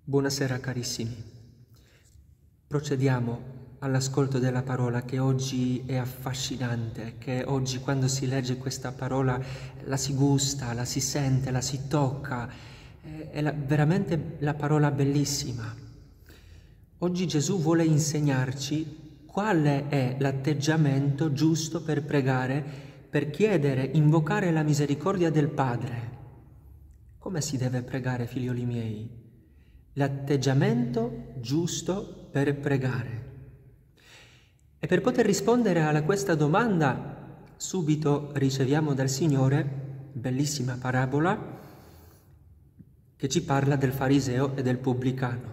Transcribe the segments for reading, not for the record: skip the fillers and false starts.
Buonasera carissimi. Procediamo all'ascolto della parola che oggi è affascinante, che oggi quando si legge questa parola la si gusta, la si sente, la si tocca, è veramente la parola bellissima. Oggi Gesù vuole insegnarci quale è l'atteggiamento giusto per pregare, per chiedere, invocare la misericordia del Padre. Come si deve pregare, figlioli miei? L'atteggiamento giusto per pregare. E per poter rispondere a questa domanda, subito riceviamo dal Signore, bellissima parabola, che ci parla del fariseo e del pubblicano.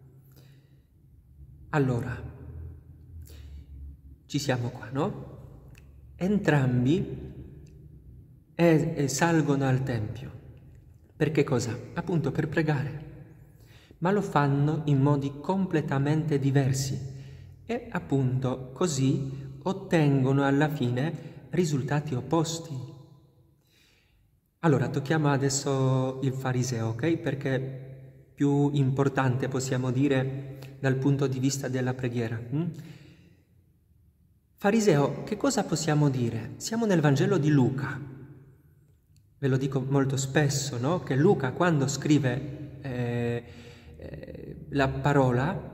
Allora, ci siamo qua, no? Entrambi salgono al Tempio. Per che cosa? Appunto per pregare. Ma lo fanno in modi completamente diversi e appunto così ottengono alla fine risultati opposti. Allora, tocchiamo adesso il fariseo, ok? Perché è più importante, possiamo dire, dal punto di vista della preghiera. Fariseo, che cosa possiamo dire? Siamo nel Vangelo di Luca. Ve lo dico molto spesso, no? Che Luca, quando scrive la parola,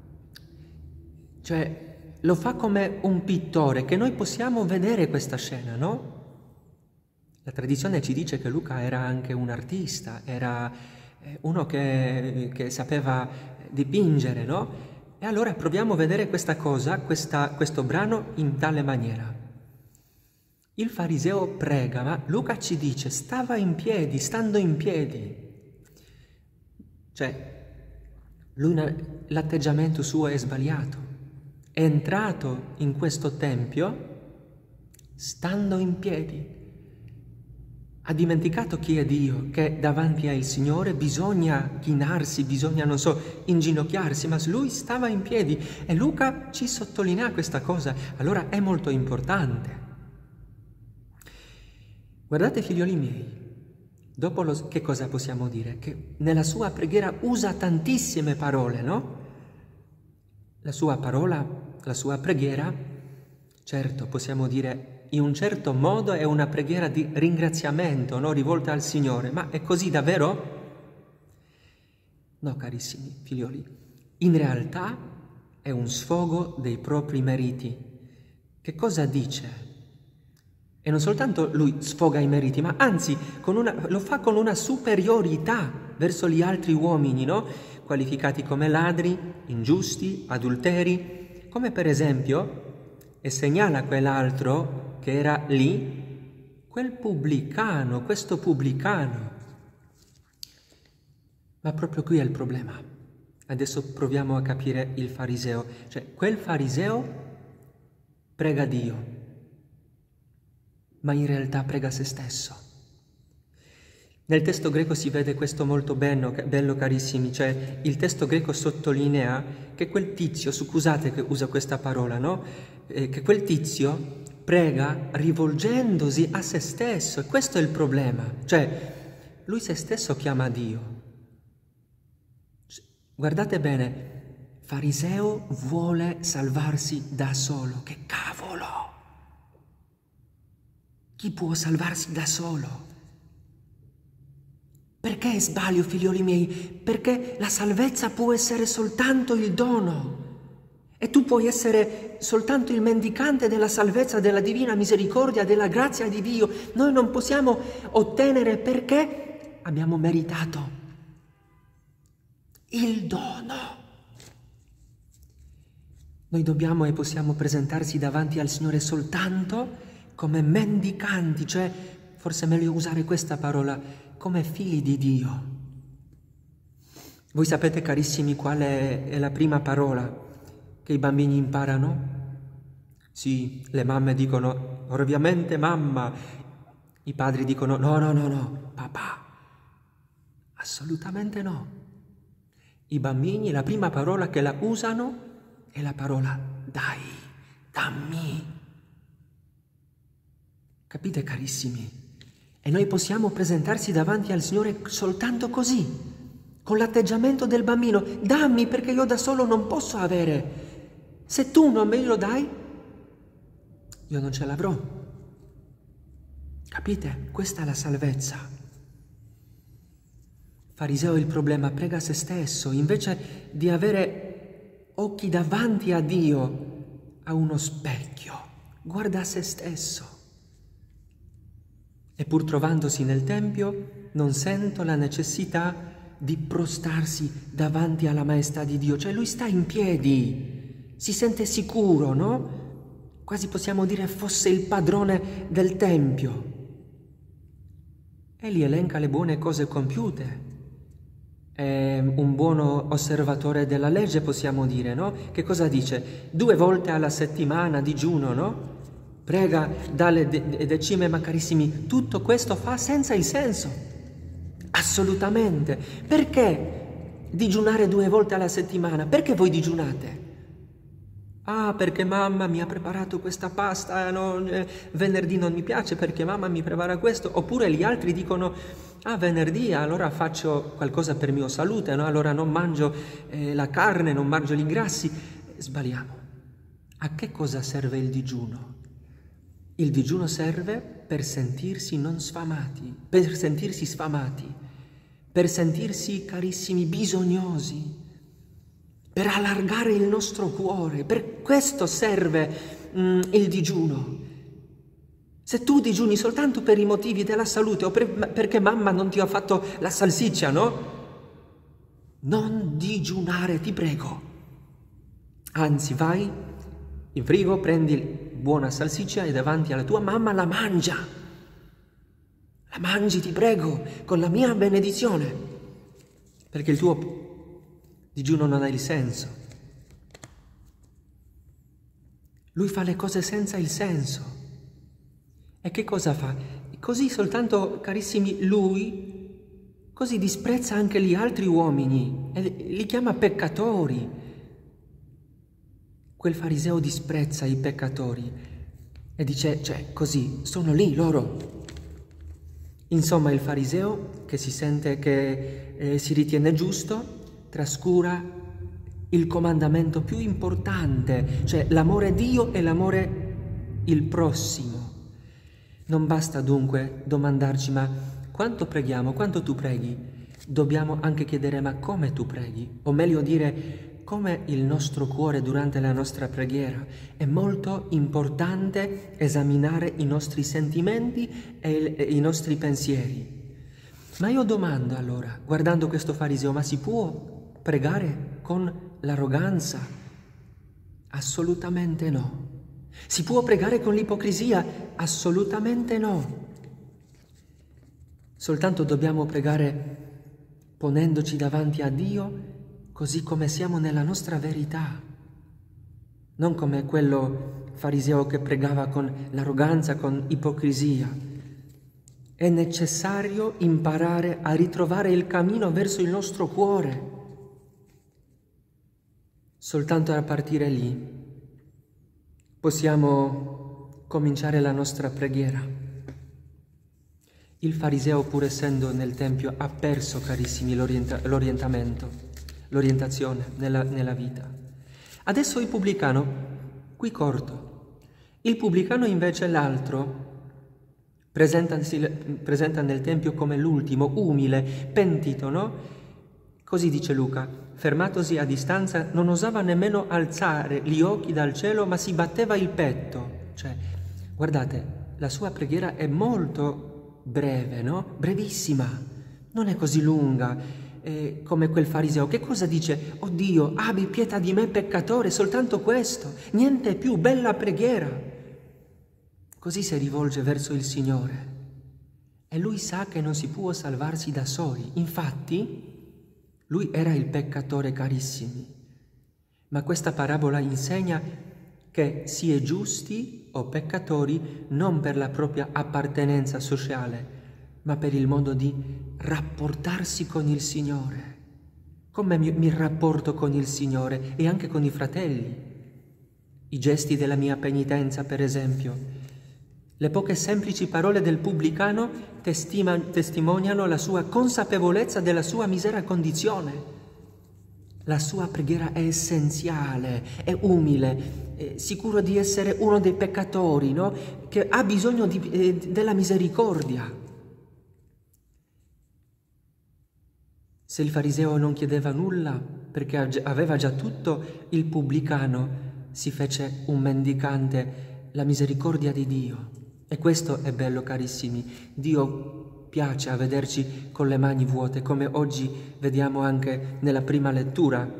cioè lo fa come un pittore, che noi possiamo vedere questa scena, no? La tradizione ci dice che Luca era anche un artista, era uno che sapeva dipingere, no? E allora proviamo a vedere questa cosa, questo brano in tale maniera. Il fariseo prega, ma Luca ci dice, stava in piedi, stando in piedi. Cioè, l'atteggiamento suo è sbagliato. È entrato in questo tempio stando in piedi. Ha dimenticato chi è Dio, che davanti al Signore bisogna chinarsi, bisogna, non so, inginocchiarsi, ma lui stava in piedi e Luca ci sottolinea questa cosa. Allora è molto importante. Guardate, figlioli miei, dopo che cosa possiamo dire? Che nella sua preghiera usa tantissime parole, no? La sua parola, la sua preghiera, certo, possiamo dire, in un certo modo è una preghiera di ringraziamento, no? Rivolta al Signore, ma è così davvero? No, carissimi figlioli, in realtà è un sfogo dei propri meriti. Che cosa dice? E non soltanto lui sfoga i meriti, ma anzi lo fa con una superiorità verso gli altri uomini, no? Qualificati come ladri, ingiusti, adulteri, come per esempio, e segnala quell'altro che era lì, quel pubblicano, questo pubblicano. Ma proprio qui è il problema. Adesso proviamo a capire il fariseo. Cioè, quel fariseo prega Dio, ma in realtà prega se stesso. Nel testo greco si vede questo molto bello carissimi, cioè il testo greco sottolinea che quel tizio, scusate che usa questa parola, no? Che quel tizio prega rivolgendosi a se stesso, e questo è il problema, cioè lui se stesso chiama Dio. Guardate bene, fariseo vuole salvarsi da solo, che cavolo! Chi può salvarsi da solo? Perché sbaglio, figlioli miei? Perché la salvezza può essere soltanto il dono. E tu puoi essere soltanto il mendicante della salvezza, della divina misericordia, della grazia di Dio. Noi non possiamo ottenere perché abbiamo meritato il dono. Noi dobbiamo e possiamo presentarsi davanti al Signore soltanto come mendicanti, cioè forse è meglio usare questa parola, come figli di Dio. Voi sapete, carissimi, qual è la prima parola che i bambini imparano? Sì, le mamme dicono, ovviamente mamma. I padri dicono, no, papà. Assolutamente no. I bambini, la prima parola che la usano è la parola dai, dammi. Capite, carissimi? E noi possiamo presentarsi davanti al Signore soltanto così, con l'atteggiamento del bambino: dammi perché io da solo non posso avere. Se tu non me lo dai, io non ce l'avrò. Capite? Questa è la salvezza. Fariseo, il problema, prega se stesso, invece di avere occhi davanti a Dio, a uno specchio, guarda se stesso. E pur trovandosi nel Tempio, non sento la necessità di prostarsi davanti alla maestà di Dio. Cioè lui sta in piedi, si sente sicuro, no? Quasi possiamo dire fosse il padrone del Tempio. Egli elenca le buone cose compiute. È un buon osservatore della legge, possiamo dire, no? Che cosa dice? 2 volte alla settimana digiuno, no? Prega dalle decime, ma carissimi, tutto questo fa senza il senso. Assolutamente. Perché digiunare 2 volte alla settimana? Perché voi digiunate? Ah, perché mamma mi ha preparato questa pasta, no? Venerdì non mi piace perché mamma mi prepara questo. Oppure gli altri dicono: ah, venerdì allora faccio qualcosa per mia salute, no? Allora non mangio la carne, non mangio gli grassi. Sbagliamo. A che cosa serve il digiuno? Il digiuno serve per sentirsi non sfamati, per sentirsi sfamati, per sentirsi, carissimi, bisognosi, per allargare il nostro cuore. Per questo serve il digiuno. Se tu digiuni soltanto per i motivi della salute o perché mamma non ti ha fatto la salsiccia, no? Non digiunare, ti prego. Anzi, vai in frigo, prendi buona salsiccia e davanti alla tua mamma la mangia. La mangi, ti prego, con la mia benedizione, perché il tuo digiuno non ha il senso. Lui fa le cose senza il senso. E che cosa fa? Così soltanto, carissimi, lui così disprezza anche gli altri uomini e li chiama peccatori. Quel fariseo disprezza i peccatori e dice, cioè, così, sono lì loro. Insomma, il fariseo che si sente che si ritiene giusto trascura il comandamento più importante, cioè l'amore a Dio e l'amore il prossimo. Non basta dunque domandarci: ma quanto preghiamo, quanto tu preghi? Dobbiamo anche chiedere: ma come tu preghi? O meglio dire, come il nostro cuore durante la nostra preghiera. È molto importante esaminare i nostri sentimenti e i nostri pensieri. Ma io domando allora, guardando questo fariseo, ma si può pregare con l'arroganza? Assolutamente no. Si può pregare con l'ipocrisia? Assolutamente no. Soltanto dobbiamo pregare ponendoci davanti a Dio così come siamo nella nostra verità, non come quello fariseo che pregava con l'arroganza, con ipocrisia. È necessario imparare a ritrovare il cammino verso il nostro cuore. Soltanto a partire lì possiamo cominciare la nostra preghiera. Il fariseo, pur essendo nel Tempio, ha perso, carissimi, l'orientazione nella vita. Adesso il pubblicano, qui corto. Il pubblicano invece l'altro presenta nel Tempio come l'ultimo, umile, pentito, no? Così dice Luca: fermatosi a distanza, non osava nemmeno alzare gli occhi dal cielo, ma si batteva il petto. Cioè, guardate, la sua preghiera è molto breve, no? Brevissima, non è così lunga come quel fariseo. Che cosa dice? Oh Dio, abbi pietà di me peccatore, soltanto questo, niente più, bella preghiera. Così si rivolge verso il Signore. E lui sa che non si può salvarsi da soli. Infatti, lui era il peccatore, carissimi. Ma questa parabola insegna che si è giusti o peccatori non per la propria appartenenza sociale, ma per il modo di rapportarsi con il Signore. Come mi rapporto con il Signore e anche con i fratelli? I gesti della mia penitenza, per esempio. Le poche semplici parole del pubblicano testimoniano la sua consapevolezza della sua misera condizione. La sua preghiera è essenziale, è umile, è sicuro di essere uno dei peccatori, no? Che ha bisogno della misericordia. Se il fariseo non chiedeva nulla perché aveva già tutto, il pubblicano si fece un mendicante la misericordia di Dio. E questo è bello, carissimi. Dio piace a vederci con le mani vuote, come oggi vediamo anche nella prima lettura.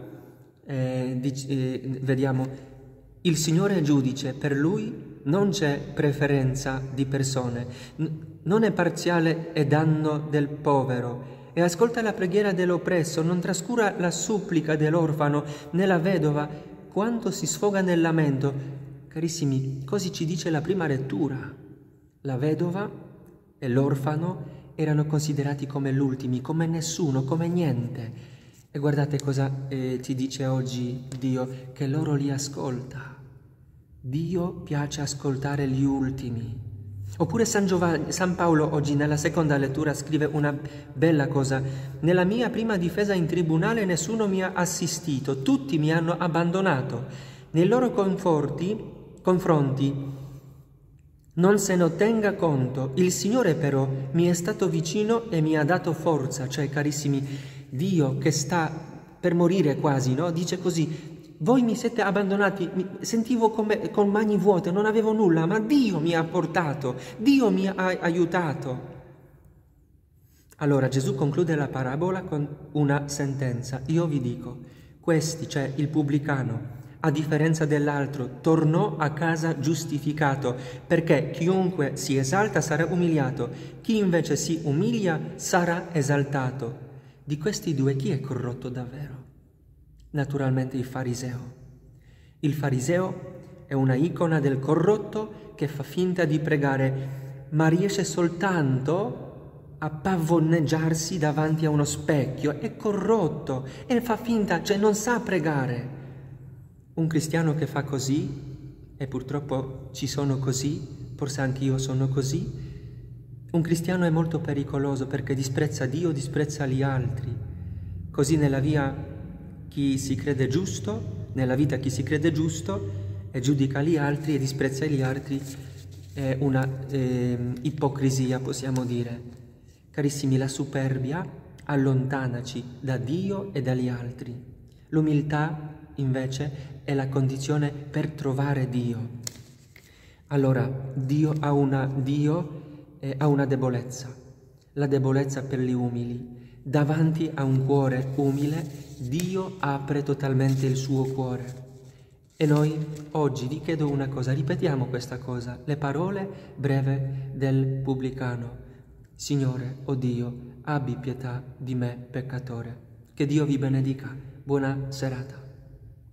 Vediamo, il Signore è giudice, per Lui non c'è preferenza di persone, non è parziale e danno del povero, e ascolta la preghiera dell'oppresso, non trascura la supplica dell'orfano né la vedova, quanto si sfoga nel lamento. Carissimi, così ci dice la prima lettura. La vedova e l'orfano erano considerati come l'ultimi, come nessuno, come niente. E guardate cosa ti dice oggi Dio, che loro li ascolta. Dio piace ascoltare gli ultimi. Oppure San Paolo oggi nella seconda lettura scrive una bella cosa. Nella mia prima difesa in tribunale nessuno mi ha assistito, tutti mi hanno abbandonato. Nei loro confronti non se ne tenga conto. Il Signore però mi è stato vicino e mi ha dato forza. Cioè, carissimi, Dio che sta per morire quasi, no? Dice così: voi mi siete abbandonati, mi sentivo come con mani vuote, non avevo nulla, ma Dio mi ha portato, Dio mi ha aiutato. Allora Gesù conclude la parabola con una sentenza. Io vi dico, questi, cioè il pubblicano, a differenza dell'altro, tornò a casa giustificato, perché chiunque si esalta sarà umiliato, chi invece si umilia sarà esaltato. Di questi due chi è corrotto davvero? Naturalmente il fariseo. Il fariseo è una icona del corrotto che fa finta di pregare, ma riesce soltanto a pavoneggiarsi davanti a uno specchio. È corrotto e fa finta, cioè non sa pregare. Un cristiano che fa così, e purtroppo ci sono così, forse anche io sono così, un cristiano è molto pericoloso perché disprezza Dio, disprezza gli altri. Così nella via chi si crede giusto, nella vita chi si crede giusto e giudica gli altri e disprezza gli altri, è una ipocrisia, possiamo dire. Carissimi, la superbia allontanaci da Dio e dagli altri. L'umiltà invece è la condizione per trovare Dio. Allora, Dio ha una debolezza, la debolezza per gli umili. Davanti a un cuore umile, Dio apre totalmente il suo cuore. E noi oggi vi chiedo una cosa, ripetiamo questa cosa, le parole breve del pubblicano. Signore, o Dio, abbi pietà di me, peccatore. Che Dio vi benedica. Buona serata.